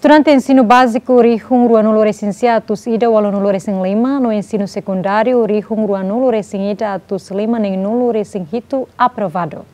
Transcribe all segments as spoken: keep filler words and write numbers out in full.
Estudante ensino básico rihung rua nulo resinsia atus ida walau nulo resing lima, no ensino secundário rihung rua nulo resing ida atus lima neng nulo resing hitu aprovado.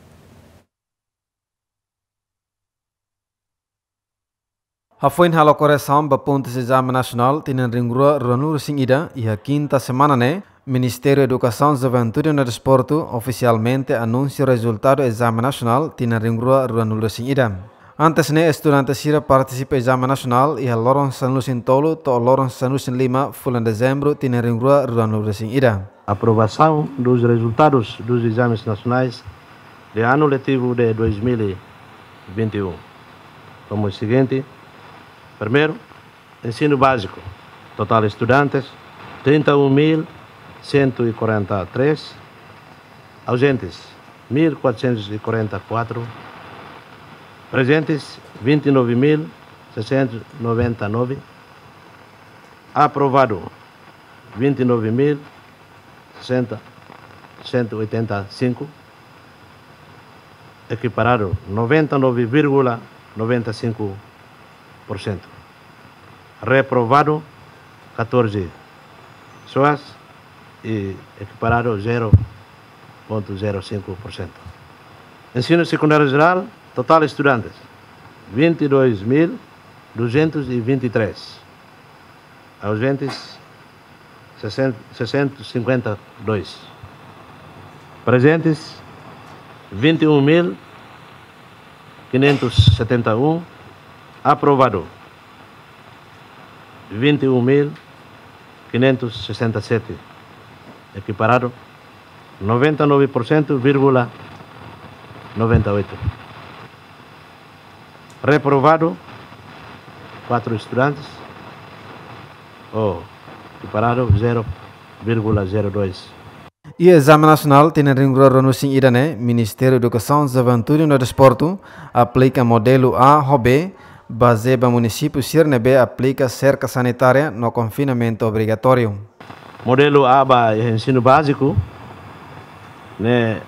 Hafuin halo correção bapuntes exame nacional tinan ringrua rua nulo resing ida e a quinta semana né Ministério da Educação, Juventude e Desporto oficialmente anuncia o resultado do exame nacional tinan ringrua rua nulo resing ida. Antes ne estudante sira participa exame nacional e a lorong sanusin tolo to lorong sanusin lima bulan dezembro tinan ringrua rua nulo resing ida. Aprovação dos resultados dos exames nacionais de ano letivo de dois mil e vinte e um. Como o seguinte: primeiro, ensino básico, total estudantes trinta e um mil cento e quarenta e três, ausentes mil quatrocentos e quarenta e quatro, presentes vinte e nove mil seiscentos e noventa e nove, aprovado vinte e nove mil cento e oitenta e cinco, equiparado noventa e nove vírgula noventa e cinco por cento, reprovado quatorze pessoas e equiparado zero vírgula zero cinco por cento. Ensino secundário geral, total estudantes vinte e dois mil duzentos e vinte e três, ausentes seiscentos e cinquenta e dois, presentes vinte e um mil quinhentos e setenta e um, aprovado vinte e um mil quinhentos e sessenta e sete, equiparado noventa e nove por cento vírgula noventa e oito. Reprovado quatro estudantes, ou equiparado zero vírgula zero dois. E exame nacional tinan ringrua rua nulo resing ida né Ministério da Educação, Juventude e Desporto aplica modelo A ou B, baseba município Sirnebe aplica cerca sanitária no confinamento obrigatório. Modelo A é ensino básico, né?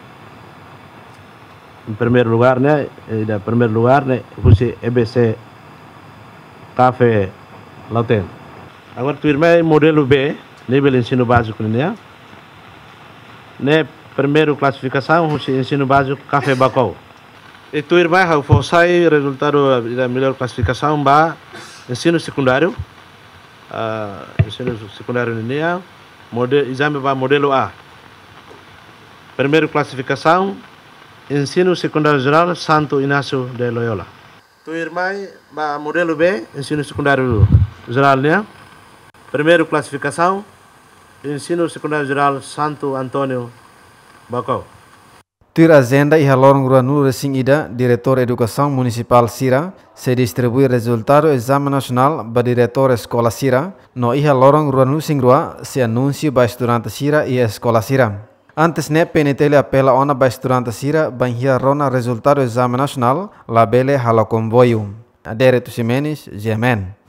Em primeiro lugar, né? Em primeiro lugar, né? Você E B C Café Lauten. Agora tu irmã modelo B, nível ensino básico, né? Né? Primeiro classificação, você ensino básico Café Bacau. E tu irmã ha forsai resultado da melhor classificação ba ensino secundário, uh, ensino secundário né? Modelo exame ba modelo A. Primeiro classificação ensino secundário geral Santo Inácio de Loyola. Tu irmã ba modelo B, ensino secundário geral né? Primeiro classificação ensino secundário geral Santo Antônio Bacau. Tur agenda e lorong rua nulo resing ida, Diretor Educação Municipal Sira, se distribui resultado exame nacional ba Diretor Escola Sira, no iha lorong rua nulo resing rua se anuncio ba estudante Sira e Escola Sira. Antes ne P N T L apela ona ba estudante Sira ba hia rona resultado exame nacional, labele halo comboio. Adere tu Simenes, Gemen.